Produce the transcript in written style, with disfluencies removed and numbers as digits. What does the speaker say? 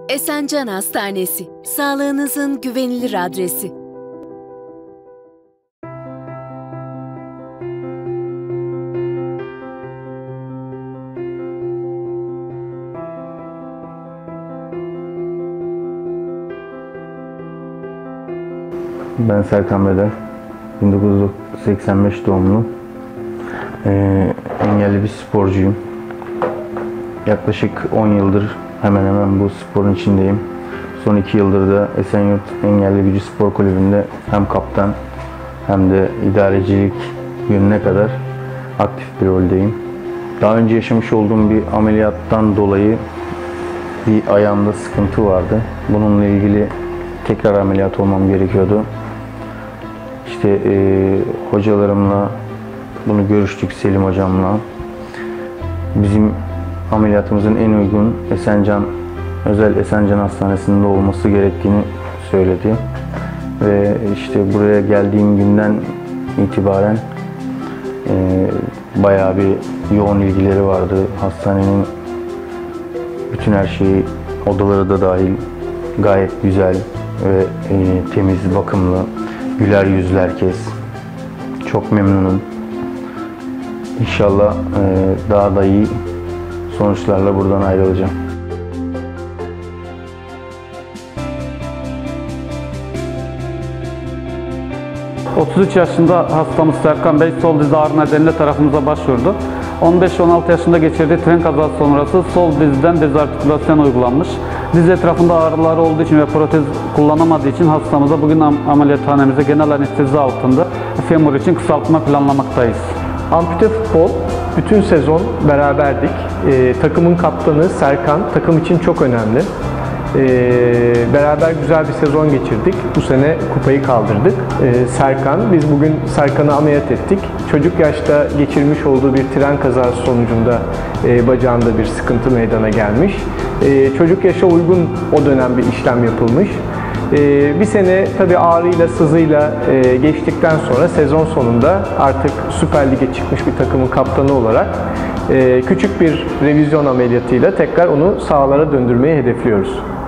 Esencan Hastanesi, sağlığınızın güvenilir adresi. Ben Serkan Beder, 1985 doğumlu, engelli bir sporcuyum. Yaklaşık 10 yıldır hemen hemen bu sporun içindeyim. Son 2 yıldır da Esenyurt Engelli Gücü Spor Kulübü'nde hem kaptan hem de idarecilik yönüne kadar aktif bir roldeyim. Daha önce yaşamış olduğum bir ameliyattan dolayı bir ayağımda sıkıntı vardı. Bununla ilgili tekrar ameliyat olmam gerekiyordu. İşte hocalarımla bunu görüştük, Selim hocamla. Bizim ameliyatımızın en uygun özel Esencan Hastanesi'nde olması gerektiğini söyledi. Ve işte buraya geldiğim günden itibaren bayağı bir yoğun ilgileri vardı. Hastanenin bütün her şeyi, odaları da dahil, gayet güzel ve temiz, bakımlı, güler yüzlü herkes. Çok memnunum. İnşallah daha da iyi sonuçlarla buradan ayrılacağım. ...33 yaşında hastamız Serkan Bey sol diz ağrı nedeniyle tarafımıza başvurdu. 15-16 yaşında geçirdiği tren kazası sonrası sol dizden dezartikülasyon uygulanmış. Diz etrafında ağrıları olduğu için ve protez kullanamadığı için hastamıza bugün ameliyathanemize genel anestezi altında femur için kısaltma planlamaktayız. Ampute futbol bütün sezon beraberdik. Takımın kaptanı Serkan takım için çok önemli. Beraber güzel bir sezon geçirdik. Bu sene kupayı kaldırdık. Biz bugün Serkan'ı ameliyat ettik. Çocuk yaşta geçirmiş olduğu bir tren kazası sonucunda bacağında bir sıkıntı meydana gelmiş. Çocuk yaşa uygun o dönem bir işlem yapılmış. Bir sene tabii ağrıyla, sızıyla geçtikten sonra sezon sonunda artık Süper Lig'e çıkmış bir takımın kaptanı olarak küçük bir revizyon ameliyatıyla tekrar onu sahalara döndürmeyi hedefliyoruz.